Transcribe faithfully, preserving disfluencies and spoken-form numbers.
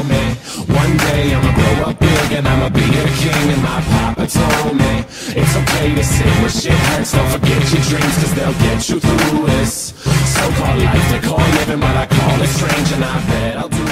told me one day I'ma grow up big and I'ma be a king. And my papa told me it's okay to sit where shit hurts. Don't forget your dreams, cause they'll get you through this so-called life they call living. But I call it strange, and I bet I'll do